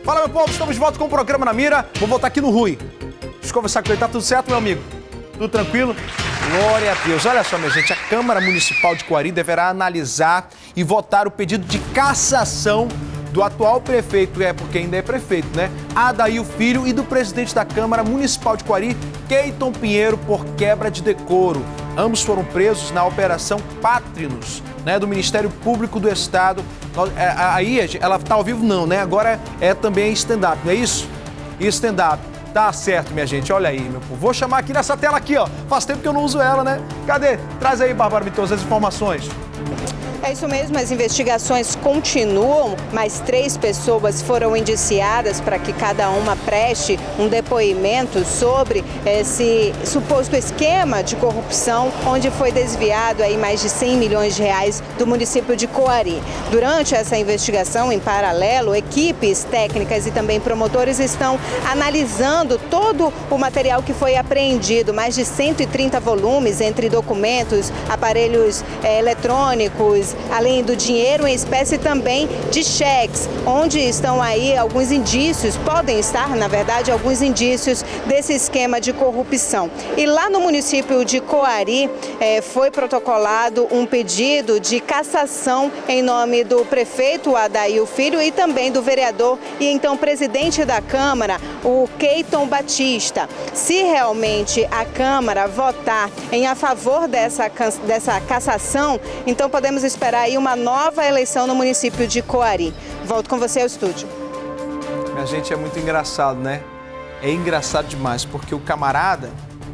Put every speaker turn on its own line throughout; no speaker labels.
Fala, meu povo, estamos de volta com o programa Na Mira. Vou voltar aqui no Rui. Deixa eu conversar com ele. Tá tudo certo, meu amigo? Tudo tranquilo? Glória a Deus. Olha só, minha gente, a Câmara Municipal de Coari deverá analisar e votar o pedido de cassação do atual prefeito, porque ainda é prefeito, né? Adail Filho, e do presidente da Câmara Municipal de Coari, Keyton Pinheiro, por quebra de decoro. Ambos foram presos na Operação Pátrinos, né, do Ministério Público do Estado. Aí, ela tá ao vivo não, né? Agora é também stand-up, não é isso? E stand-up. Tá certo, minha gente. Olha aí, meu povo. Vou chamar aqui nessa tela aqui, ó. Faz tempo que eu não uso ela, né? Cadê? Traz aí, Bárbara Mitoso, as informações.
É isso mesmo, as investigações continuam, mas 3 pessoas foram indiciadas para que cada uma preste um depoimento sobre esse suposto esquema de corrupção, onde foi desviado aí mais de 100 milhões de reais do município de Coari. Durante essa investigação, em paralelo, equipes técnicas e também promotores estão analisando todo o material que foi apreendido, mais de 130 volumes entre documentos, aparelhos eletrônicos, além do dinheiro em espécie também de cheques, onde estão aí alguns indícios, podem estar, na verdade, alguns indícios desse esquema de corrupção. E lá no município de Coari foi protocolado um pedido de cassação em nome do prefeito Adail Filho e também do vereador e então presidente da Câmara, o Keyton Batista. Se realmente a Câmara votar a favor dessa cassação, então podemos esperar aí uma nova eleição no município de Coari. Volto com você ao estúdio.
Minha gente, é muito engraçado, né? É engraçado demais, porque o camarada,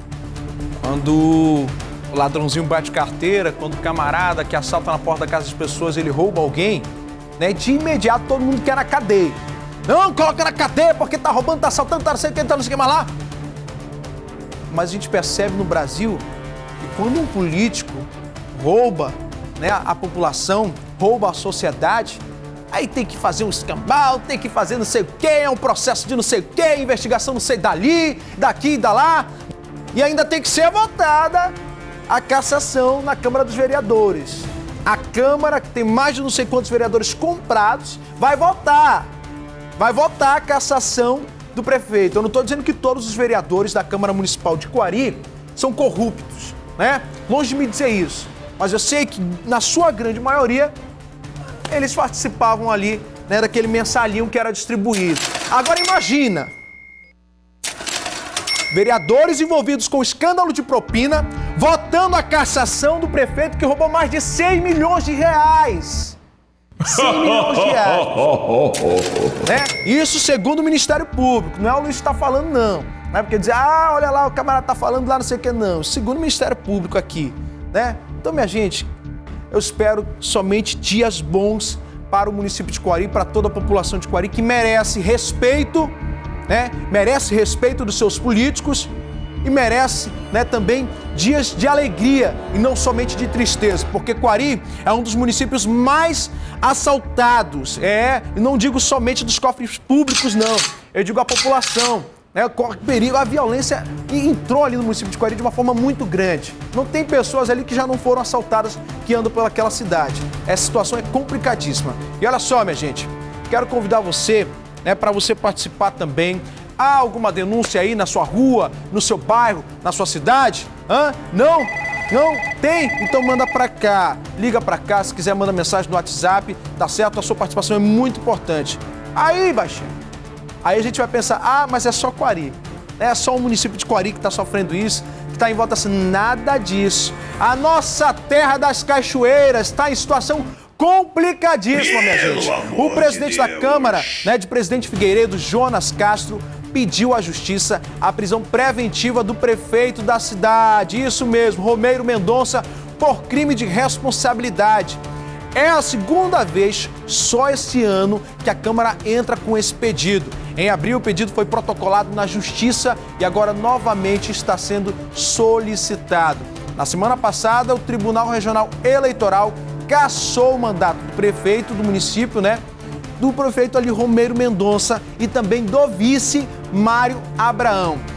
quando o ladrãozinho bate carteira, quando o camarada que assalta na porta da casa das pessoas, ele rouba alguém, né? De imediato todo mundo quer na cadeia. Não, coloca na cadeia porque tá roubando, tá assaltando, tá não sei o que, tá não sei o que mais lá. Mas a gente percebe no Brasil que quando um político rouba, né, a população, rouba a sociedade, aí tem que fazer um escambau, tem que fazer não sei o quê, é um processo de não sei o quê, investigação não sei dali, daqui e dali, e ainda tem que ser votada a cassação na Câmara dos Vereadores. A Câmara, que tem mais de não sei quantos vereadores comprados, vai votar a cassação do prefeito. Eu não estou dizendo que todos os vereadores da Câmara Municipal de Coari são corruptos, né? Longe de me dizer isso. Mas eu sei que, na sua grande maioria, eles participavam ali, né, daquele mensalinho que era distribuído. Agora imagina, vereadores envolvidos com escândalo de propina, votando a cassação do prefeito que roubou mais de 100 milhões de reais. 100 milhões de reais. Né? Isso segundo o Ministério Público, não é o Luiz que está falando, não. Não é porque dizer, olha lá, o camarada está falando lá, não sei o que, não. Segundo o Ministério Público aqui, né? Então, minha gente, eu espero somente dias bons para o município de Coari, para toda a população de Coari, que merece respeito, né? Merece respeito dos seus políticos e merece, né, também dias de alegria e não somente de tristeza, porque Coari é um dos municípios mais assaltados, e não digo somente dos cofres públicos, não, eu digo a população. Corre perigo, a violência entrou ali no município de Coari de uma forma muito grande. Não tem pessoas ali que já não foram assaltadas que andam pelaquela cidade. Essa situação é complicadíssima. E olha só, minha gente, quero convidar você, né, para você participar também. Há alguma denúncia aí na sua rua, no seu bairro, na sua cidade? Não? Não? Tem? Então manda pra cá. Liga pra cá, se quiser manda mensagem no WhatsApp, tá certo? A sua participação é muito importante. Aí, baixinho. Aí a gente vai pensar, mas é só Coari, é só o município de Coari que está sofrendo isso, que está em volta assim, nada disso. A nossa terra das cachoeiras está em situação complicadíssima, minha gente. O presidente da Câmara, né, de Presidente Figueiredo, Jonas Castro, pediu à Justiça a prisão preventiva do prefeito da cidade, isso mesmo, Romeiro Mendonça, por crime de responsabilidade. É a segunda vez, só esse ano, que a Câmara entra com esse pedido. Em abril, o pedido foi protocolado na Justiça e agora novamente está sendo solicitado. Na semana passada, o Tribunal Regional Eleitoral cassou o mandato do prefeito do município, né? Do prefeito ali, Romeiro Mendonça, e também do vice, Mário Abraão.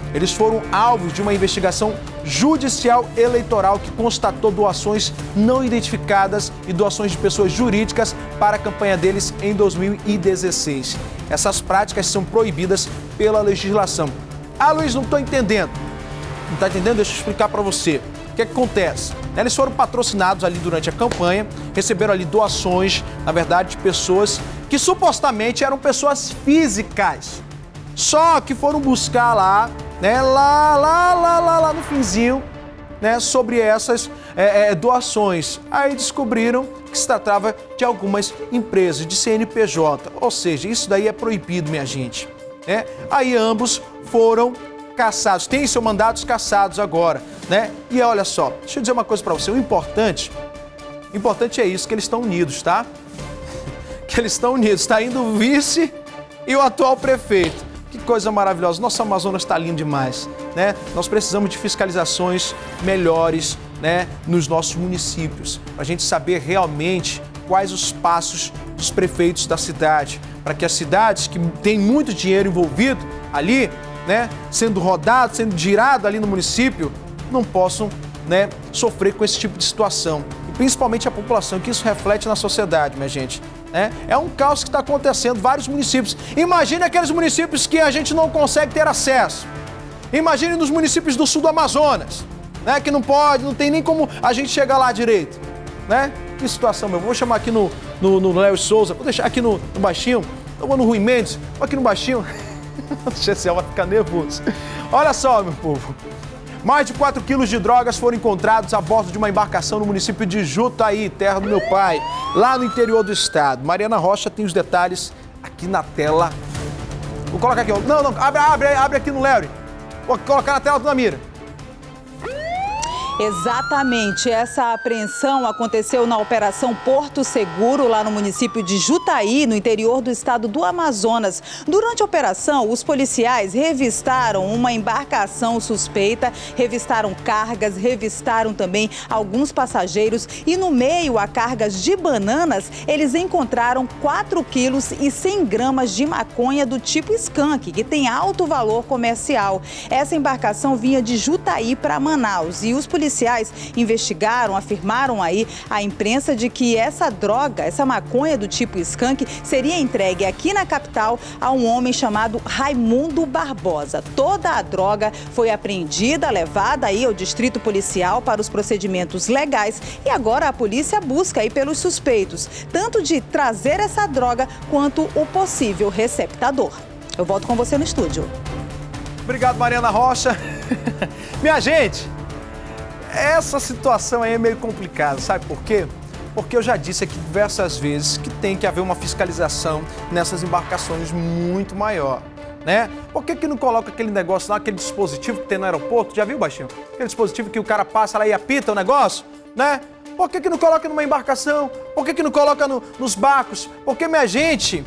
Eles foram alvos de uma investigação judicial eleitoral que constatou doações não identificadas e doações de pessoas jurídicas para a campanha deles em 2016. Essas práticas são proibidas pela legislação. Ah, Luiz, não estou entendendo. Não está entendendo? Deixa eu explicar para você. O que acontece? Eles foram patrocinados ali durante a campanha, receberam ali doações, na verdade, de pessoas que supostamente eram pessoas físicas. Só que foram buscar lá, né, lá no finzinho, né, sobre essas doações. Aí descobriram que se tratava de algumas empresas, de CNPJ. Ou seja, isso daí é proibido, minha gente. Né? Aí ambos foram caçados, têm seus mandatos cassados agora, né? E olha só, deixa eu dizer uma coisa para você, o importante é isso, que eles estão unidos, tá? Que eles estão unidos, está indo o vice e o atual prefeito. Que coisa maravilhosa, nosso Amazonas está lindo demais, né? Nós precisamos de fiscalizações melhores, né, nos nossos municípios, para a gente saber realmente quais os passos dos prefeitos da cidade, para que as cidades que têm muito dinheiro envolvido ali, né, sendo rodado, sendo girado ali no município, não possam, né, sofrer com esse tipo de situação. E principalmente a população, que isso reflete na sociedade, minha gente. Né? É um caos que está acontecendo em vários municípios. Imagine aqueles municípios que a gente não consegue ter acesso. Imagine nos municípios do sul do Amazonas, né, que não pode, não tem nem como a gente chegar lá direito. Né? Que situação, meu. Vou chamar aqui no Léo Souza, vou deixar aqui no Baixinho, eu vou no Rui Mendes, vou aqui no Baixinho. O Chessel vai ficar nervoso. Olha só, meu povo. Mais de 4 quilos de drogas foram encontrados a bordo de uma embarcação no município de Jutaí, terra do meu pai, lá no interior do estado. Mariana Rocha tem os detalhes aqui na tela. Vou colocar aqui, ó. Não, abre aqui no Léo. Vou colocar na tela do Namira.
Exatamente, essa apreensão aconteceu na Operação Porto Seguro, lá no município de Jutaí, no interior do estado do Amazonas. Durante a operação, os policiais revistaram uma embarcação suspeita, revistaram cargas, revistaram também alguns passageiros e no meio a cargas de bananas, eles encontraram 4 quilos e 100 gramas de maconha do tipo skunk, que tem alto valor comercial. Essa embarcação vinha de Jutaí para Manaus e os policiais investigaram, afirmaram aí à imprensa de que essa droga, essa maconha do tipo skunk, seria entregue aqui na capital a um homem chamado Raimundo Barbosa. Toda a droga foi apreendida, levada aí ao distrito policial para os procedimentos legais e agora a polícia busca aí pelos suspeitos, tanto de trazer essa droga quanto o possível receptador. Eu volto com você no estúdio.
Obrigado, Mariana Rocha. Minha gente, essa situação aí é meio complicada, sabe por quê? Porque eu já disse aqui diversas vezes que tem que haver uma fiscalização nessas embarcações muito maior, né? Por que não coloca aquele negócio lá, aquele dispositivo que tem no aeroporto? Já viu, Baixinho? Aquele dispositivo que o cara passa lá e apita o negócio, né? Por que não coloca numa embarcação? Por que não coloca nos barcos? Porque, minha gente,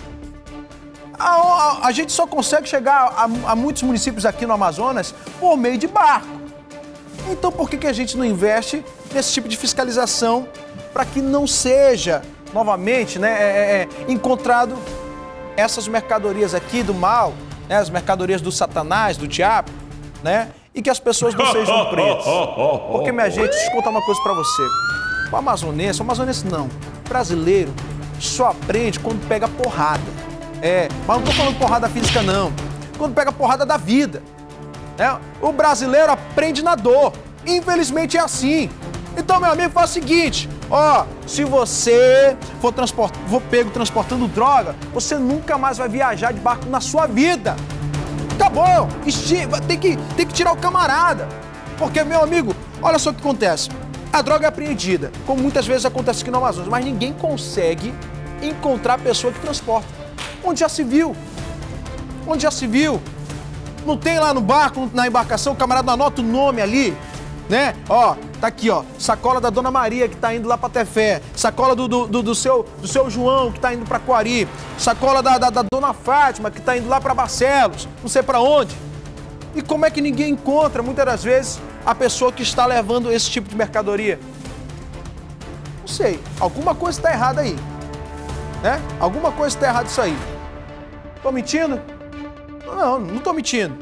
a gente só consegue chegar a muitos municípios aqui no Amazonas por meio de barco. Então, por que a gente não investe nesse tipo de fiscalização para que não seja, novamente, né, encontrado essas mercadorias aqui do mal, né, as mercadorias do Satanás, do diabo, né, e que as pessoas não sejam presas? Porque, minha gente, deixa eu contar uma coisa para você. O amazonense não, brasileiro, só aprende quando pega porrada. Mas não tô falando porrada física, não. Quando pega porrada da vida. O brasileiro aprende na dor. Infelizmente é assim. Então, meu amigo, faz o seguinte, ó, se você for pego transportando droga, você nunca mais vai viajar de barco na sua vida. Acabou. Tem que tirar o camarada. Porque, meu amigo, olha só o que acontece. A droga é apreendida, como muitas vezes acontece aqui no Amazonas, mas ninguém consegue encontrar a pessoa que transporta. Onde já se viu? Onde já se viu? Não tem lá no barco, na embarcação, o camarada anota o nome ali, né? Ó, tá aqui, ó, sacola da Dona Maria que tá indo lá pra Tefé, sacola do seu João que tá indo pra Coari, sacola da Dona Fátima que tá indo lá pra Barcelos, não sei pra onde. E como é que ninguém encontra, muitas das vezes, a pessoa que está levando esse tipo de mercadoria? Não sei, alguma coisa está errada aí, né? Alguma coisa está errada isso aí. Tô mentindo? Não tô mentindo.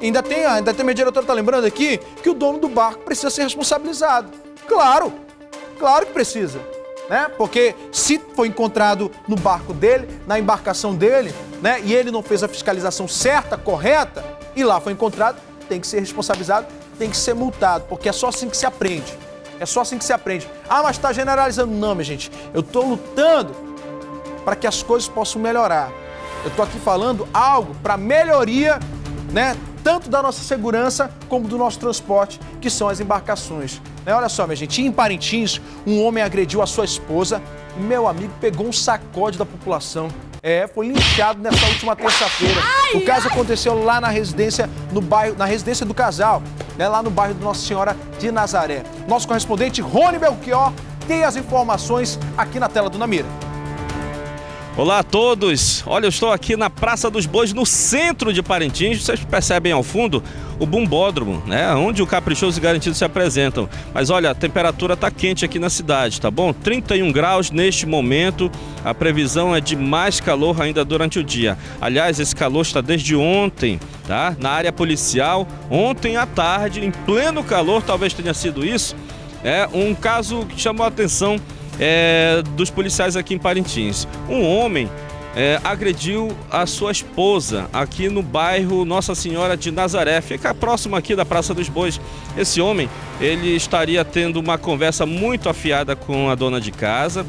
Ainda tem a minha diretora tá lembrando aqui que o dono do barco precisa ser responsabilizado. Claro que precisa, né? Porque se foi encontrado no barco dele, na embarcação dele, né? E ele não fez a fiscalização certa, correta, e lá foi encontrado, tem que ser responsabilizado, tem que ser multado, porque é só assim que se aprende. É só assim que se aprende. Ah, mas tá generalizando. Não, minha gente. Eu tô lutando para que as coisas possam melhorar. Eu tô aqui falando algo para melhoria, né? Tanto da nossa segurança como do nosso transporte, que são as embarcações. Né? Olha só, minha gente, em Parintins, um homem agrediu a sua esposa e meu amigo pegou um sacode da população. Foi linchado nessa última terça-feira. O caso aconteceu lá na residência, na residência do casal, né? Lá no bairro do Nossa Senhora de Nazaré. Nosso correspondente Rony Belchior tem as informações aqui na tela do Namira.
Olá a todos, olha, eu estou aqui na Praça dos Bois, no centro de Parintins. Vocês percebem ao fundo o bumbódromo, né? Onde o Caprichoso e Garantido se apresentam. Mas olha, a temperatura está quente aqui na cidade, tá bom? 31 graus neste momento, a previsão é de mais calor ainda durante o dia. Aliás, esse calor está desde ontem, tá? Na área policial, ontem à tarde, em pleno calor, talvez tenha sido isso. Um caso que chamou a atenção dos policiais aqui em Parintins. Um homem agrediu a sua esposa aqui no bairro Nossa Senhora de Nazaré, fica próximo aqui da Praça dos Bois. Esse homem, ele estaria tendo uma conversa muito afiada com a dona de casa.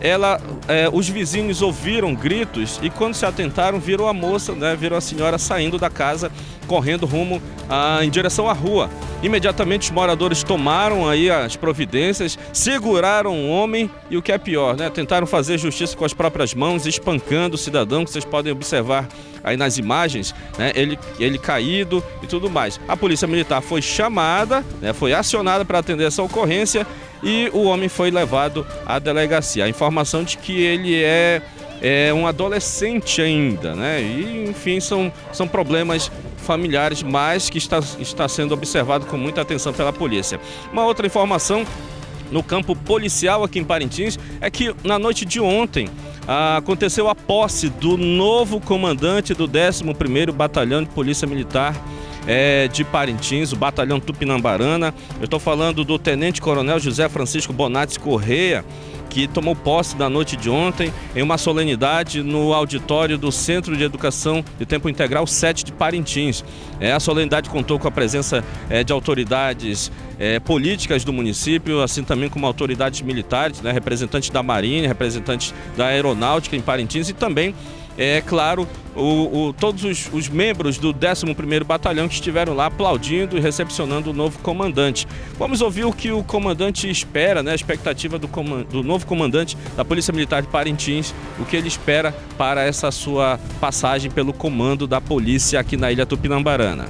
Os vizinhos ouviram gritos e quando se atentaram, viram a moça, né, viram a senhora saindo da casa, correndo rumo em direção à rua. Imediatamente os moradores tomaram aí as providências, seguraram o homem e o que é pior, né, tentaram fazer justiça com as próprias mãos, espancando o cidadão, que vocês podem observar aí nas imagens, né, ele caído e tudo mais. A polícia militar foi chamada, né, foi acionada para atender essa ocorrência e o homem foi levado à delegacia. A informação de que ele é um adolescente ainda, né? E, enfim, são problemas familiares, mas que está sendo observado com muita atenção pela polícia. Uma outra informação no campo policial aqui em Parintins é que na noite de ontem aconteceu a posse do novo comandante do 11º Batalhão de Polícia Militar de Parintins, o Batalhão Tupinambarana. Eu estou falando do Tenente Coronel José Francisco Bonatti Correia, que tomou posse na noite de ontem em uma solenidade no auditório do Centro de Educação de Tempo Integral 7 de Parintins. A solenidade contou com a presença de autoridades políticas do município, assim também como autoridades militares, né, representantes da Marinha, representantes da Aeronáutica em Parintins e também, claro, todos os membros do 11º Batalhão que estiveram lá aplaudindo e recepcionando o novo comandante. Vamos ouvir o que o comandante espera, né, a expectativa do novo comandante da Polícia Militar de Parintins, o que ele espera para essa sua passagem pelo comando da polícia aqui na Ilha Tupinambarana.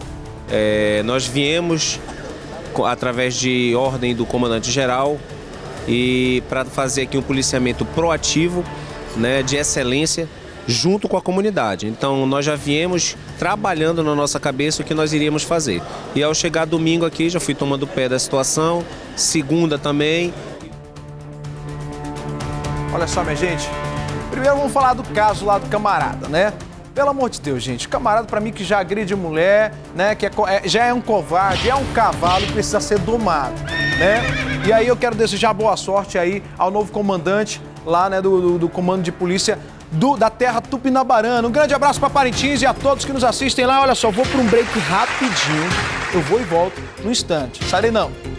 Nós viemos através de ordem do comandante-geral e para fazer aqui um policiamento proativo, né, de excelência, junto com a comunidade. Então nós já viemos trabalhando na nossa cabeça o que nós iríamos fazer. E ao chegar domingo aqui já fui tomando pé da situação, segunda também.
Olha só, minha gente, primeiro vamos falar do caso lá do camarada, né? Pelo amor de Deus, gente, camarada pra mim que já agride mulher, né, que já é um covarde, é um cavalo que precisa ser domado, né? E aí eu quero desejar boa sorte aí ao novo comandante lá, né, do comando de polícia da terra Tupinambarana. Um grande abraço para Parintins e a todos que nos assistem lá. Olha só, vou para um break rapidinho. Eu vou e volto no instante. Sai daí não.